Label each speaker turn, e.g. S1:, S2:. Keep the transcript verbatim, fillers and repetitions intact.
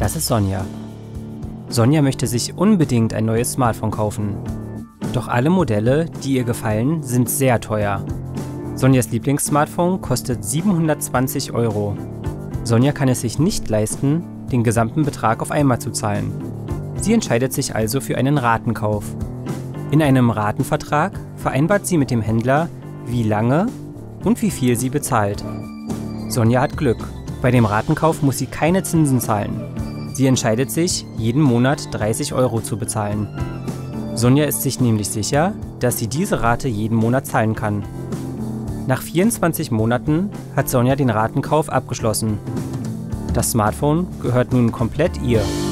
S1: Das ist Sonja. Sonja möchte sich unbedingt ein neues Smartphone kaufen. Doch alle Modelle, die ihr gefallen, sind sehr teuer. Sonjas Lieblingssmartphone kostet siebenhundertzwanzig Euro. Sonja kann es sich nicht leisten, den gesamten Betrag auf einmal zu zahlen. Sie entscheidet sich also für einen Ratenkauf. In einem Ratenvertrag vereinbart sie mit dem Händler, wie lange und wie viel sie bezahlt. Sonja hat Glück. Bei dem Ratenkauf muss sie keine Zinsen zahlen. Sie entscheidet sich, jeden Monat dreißig Euro zu bezahlen. Sonja ist sich nämlich sicher, dass sie diese Rate jeden Monat zahlen kann. Nach vierundzwanzig Monaten hat Sonja den Ratenkauf abgeschlossen. Das Smartphone gehört nun komplett ihr.